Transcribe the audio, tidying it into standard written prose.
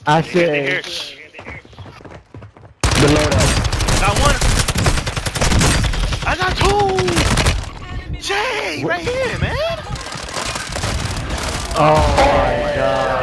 I said below that. Got one. I got two. Jay, right here, man. Oh.